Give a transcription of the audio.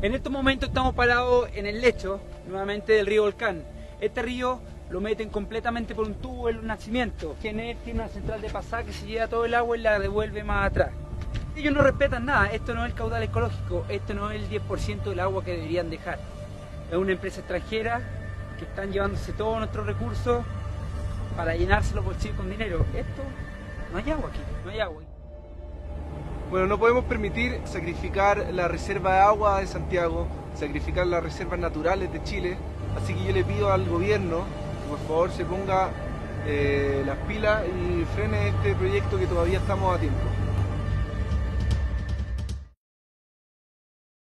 En estos momentos estamos parados en el lecho, nuevamente, del río Volcán. Este río lo meten completamente por un tubo en un nacimiento. Tiene una central de pasada que se lleva todo el agua y la devuelve más atrás. Ellos no respetan nada, esto no es el caudal ecológico, esto no es el 10% del agua que deberían dejar. Es una empresa extranjera que están llevándose todos nuestros recursos para llenarse los bolsillos con dinero. Esto, no hay agua aquí, no hay agua. Bueno, no podemos permitir sacrificar la reserva de agua de Santiago, sacrificar las reservas naturales de Chile, así que yo le pido al gobierno que por favor se ponga las pilas y frene este proyecto, que todavía estamos a tiempo.